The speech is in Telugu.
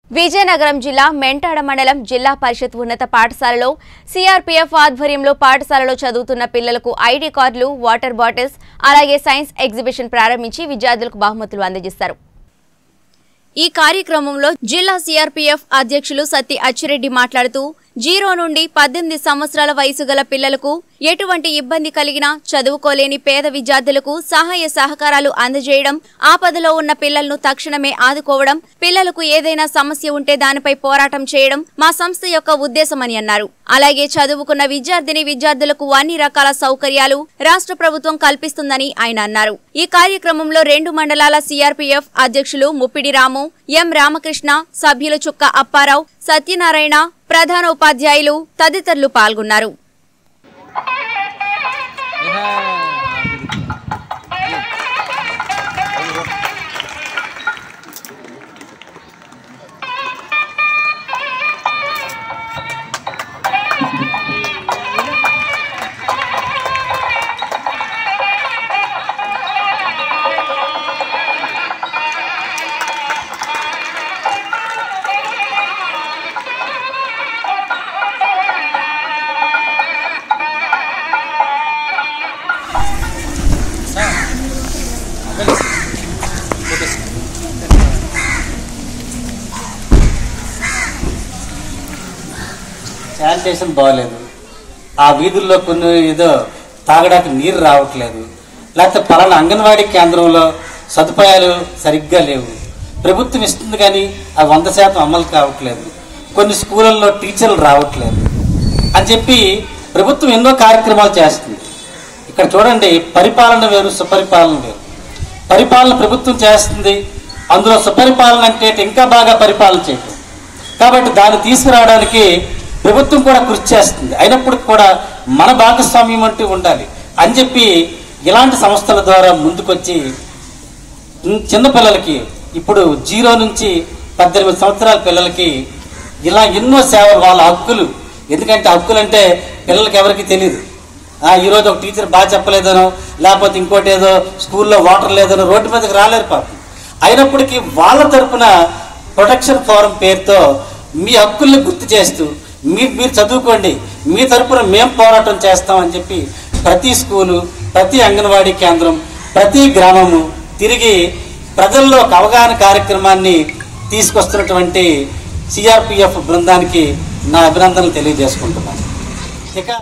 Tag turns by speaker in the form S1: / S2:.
S1: విజయనగరం జిల్లా మెంటాడ మండలం జిల్లా పరిషత్ ఉన్నత పాఠశాలలో సిఆర్పీఎఫ్ ఆధ్వర్యంలో పాఠశాలలో చదువుతున్న పిల్లలకు ఐడి కార్డులు, వాటర్ బాటిల్స్, అలాగే సైన్స్ ఎగ్జిబిషన్ ప్రారంభించి విద్యార్థులకు బహుమతులు అందజేశారు. ఈ కార్యక్రమంలో జిల్లా సిఆర్పీఎఫ్ అధ్యక్షులు సత్తి అచ్చిరెడ్డి మాట్లాడుతూ 0 నుండి 18 సంవత్సరాల వయసు గల పిల్లలకు ఎటువంటి ఇబ్బంది కలిగినా చదువుకోలేని పేద విద్యార్థులకు సహాయ సహకారాలు అందజేయడం, ఆపదలో ఉన్న పిల్లలను తక్షణమే ఆదుకోవడం, పిల్లలకు ఏదైనా సమస్య ఉంటే దానిపై పోరాటం చేయడం మా సంస్థ యొక్క ఉద్దేశమని అన్నారు. అలాగే చదువుకున్న విద్యార్థులకు అన్ని రకాల సౌకర్యాలు రాష్ట్ర ప్రభుత్వం కల్పిస్తుందని ఆయన అన్నారు. ఈ కార్యక్రమంలో 2 మండలాల సిఆర్పీఎఫ్ అధ్యక్షులు ముప్పిడి రాము, ఎం రామకృష్ణ, సభ్యులు చుక్క అప్పారావు, సత్యనారాయణ, ప్రధాన ఉపాధ్యాయులు తదితరులు పాల్గొన్నారు.
S2: శానిటేషన్ బాగలేదు, ఆ వీధుల్లో కొన్ని ఏదో తాగడానికి నీరు రావట్లేదు, లేకపోతే పలానా అంగన్వాడీ కేంద్రంలో సదుపాయాలు సరిగ్గా లేవు, ప్రభుత్వం ఇస్తుంది కానీ అవి 100% అమలు కావట్లేదు, కొన్ని స్కూళ్ళల్లో టీచర్లు రావట్లేదు అని చెప్పి ప్రభుత్వం ఎన్నో కార్యక్రమాలు చేస్తుంది. ఇక్కడ చూడండి, పరిపాలన వేరు, సుపరిపాలన వేరు. పరిపాలన ప్రభుత్వం చేస్తుంది, అందులో సుపరిపాలన అంటే ఇంకా బాగా పరిపాలన చేయటం. కాబట్టి దాన్ని తీసుకురావడానికి ప్రభుత్వం కూడా కృషి చేస్తుంది. అయినప్పటికీ కూడా మన భాగస్వామ్యం అంటూ ఉండాలి అని చెప్పి ఇలాంటి సంస్థల ద్వారా ముందుకొచ్చి చిన్నపిల్లలకి, ఇప్పుడు 0 నుంచి 18 సంవత్సరాల పిల్లలకి ఇలా ఎన్నో సేవలు, వాళ్ళ హక్కులు, ఎందుకంటే హక్కులు అంటే పిల్లలకి ఎవరికి తెలియదు. ఈరోజు ఒక టీచర్ బాగా చెప్పలేదనో, లేకపోతే ఇంకోటి ఏదో స్కూల్లో వాటర్ లేదనో రోడ్డు మీదకి రాలేరు పాపం. అయినప్పటికీ వాళ్ళ తరఫున ప్రొటెక్షన్ ఫోరం పేరుతో మీ హక్కుల్ని గుర్తు చేస్తూ మీరు చదువుకోండి, మీ తరపున మేము పోరాటం చేస్తామని చెప్పి ప్రతి స్కూలు, ప్రతి అంగన్వాడీ కేంద్రం, ప్రతి గ్రామము తిరిగి ప్రజల్లో ఒక అవగాహన కార్యక్రమాన్ని తీసుకొస్తున్నటువంటి సిఆర్పీఎఫ్ బృందానికి నా అభినందనలు తెలియజేసుకుంటున్నాను. ఇక